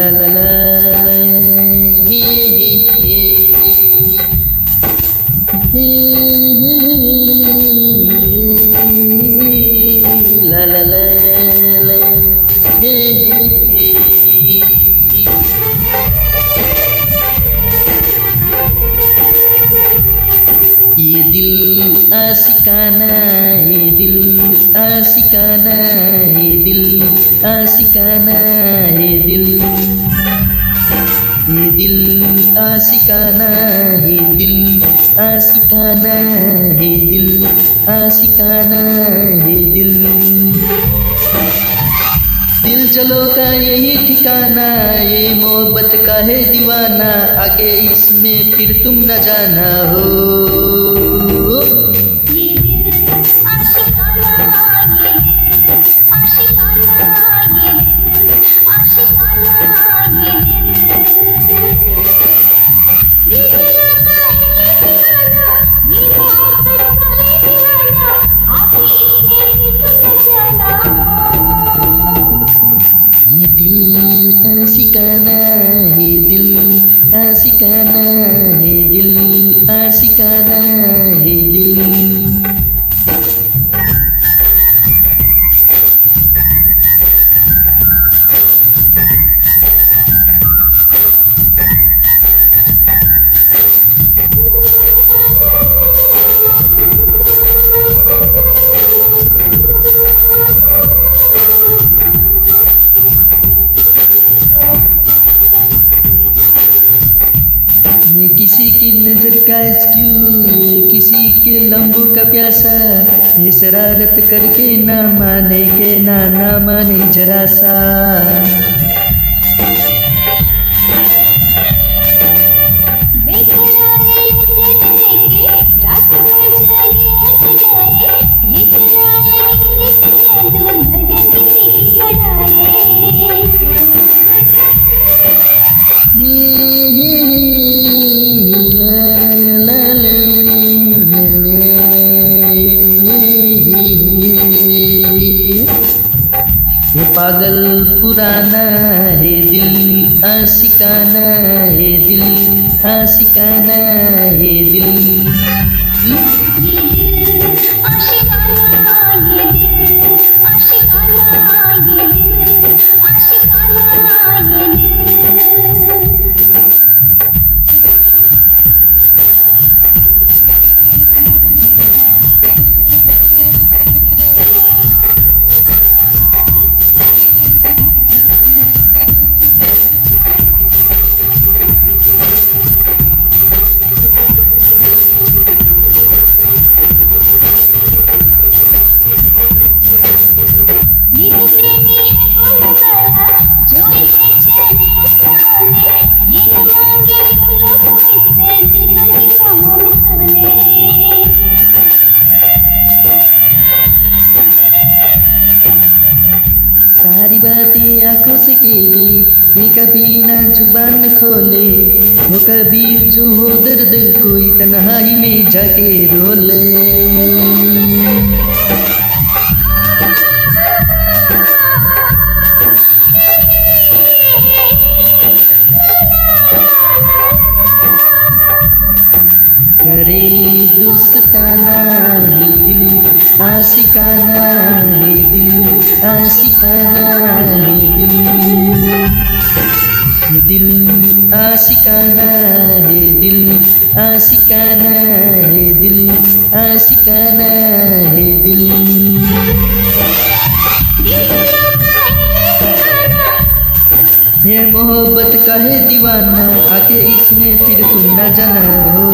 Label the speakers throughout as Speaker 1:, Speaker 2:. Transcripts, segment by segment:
Speaker 1: ला ला ला ला ला ला ये दिल आशिकाना, ये दिल आशिकाना, ये दिल आशिकाना, ये दिल, ये दिल आशिकाना, ये दिल आशिकाना, ये दिल आशिकाना, ये दिल। दिल चलो का यही ठिकाना, ये मोहब्बत का है दीवाना, आगे इसमें फिर तुम न जाना हो।
Speaker 2: ये दिल आशिकाना, ये दिल आशिकाना, ये दिल आशिकाना, ये दिल चलो का है ये ठिकाना, ये मोहब्बत का है दीवाना, आगे इसमें फिर तुम न जाना हो।
Speaker 1: ये दिल आशिकाना, ये दिल आशिकाना, ये दिल आशिकाना, ये दिल। ये किसी की नजर का क्यों, ये किसी के लम्बों का प्यासा, ये शरारत करके ना माने के ना माने जरा सा। ये पागल पुराना है दिल आशिकाना, है दिल आशिकाना, है दिल।
Speaker 2: ये दिल आशिकाना, ये दिल आशिकाना, ये दिल आशिकाना, ये दिल। ये तो प्रेमी है फूलों वाला, जो इसे चाहे उसको ले, ये न मांगे फूलों को इससे दिल की बाहों में खोले।
Speaker 1: सारी बातें आंखों से कीजिए, ये कभी ना जुबान खोले, वो कभी जो हो दर्द कोई तन्हाई में जाके रोले। करे दोस्ताना, ये दिल आशिकाना, ये दिल आशिकाना, ये दिल, ये दिल आशिकाना, ये दिल आशिकाना, ये दिल आशिकाना, ये दिल। ये मोहब्बत का है दीवाना, आके इसमें फिर तुम न जाना हो।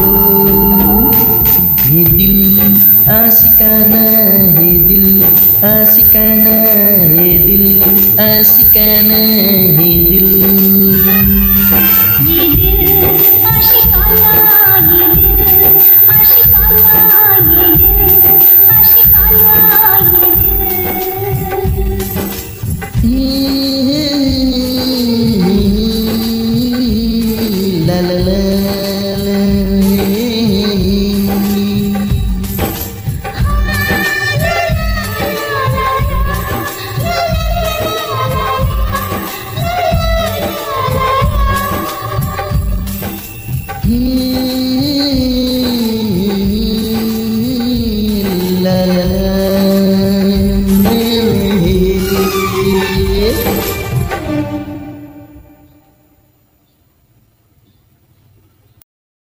Speaker 1: ये दिल आशिकाना, ये दिल आशिकाना, ये दिल आशिकाना, ये दिल।
Speaker 2: ये दिल आशिकाना, ये दिल आशिकाना, ये दिल आशिकाना, ये दिल।